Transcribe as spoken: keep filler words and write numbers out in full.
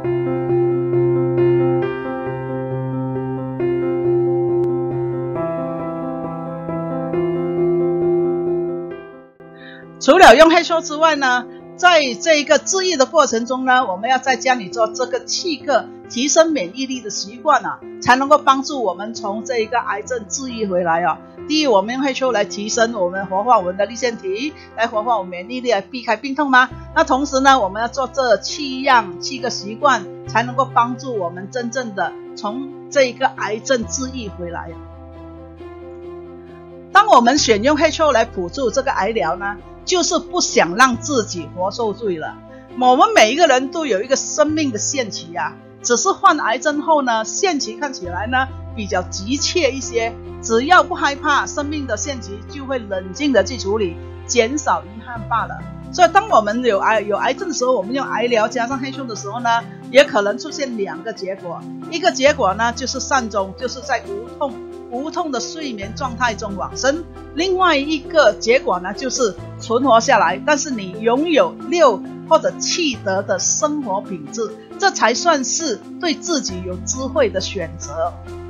除了用黑棗之外呢，在这一个治愈的过程中呢，我们要在家里做这个七个提升免疫力的习惯啊，才能够帮助我们从这一个癌症治愈回来啊。第一，我们用黑棗来提升我们活化我们的粒腺体，来活化我们免疫力，来避开病痛吗？那同时呢，我们要做这七样七个习惯，才能够帮助我们真正的从这一个癌症治愈回来。当我们选用黑棗来辅助这个癌疗呢，就是不想让自己活受罪了。我们每一个人都有一个生命的限期啊，只是患癌症后呢，限期看起来呢比较急切一些，只要不害怕生命的限期，就会冷静的去处理，减少遗憾罢了。所以当我们有癌有癌症的时候，我们用癌疗加上黑棗的时候呢，也可能出现两个结果。一个结果呢就是善终，就是在无痛无痛的睡眠状态中往生；另外一个结果呢就是存活下来，但是你拥有六或者七德的生活品质，这才算是对自己有智慧的选择。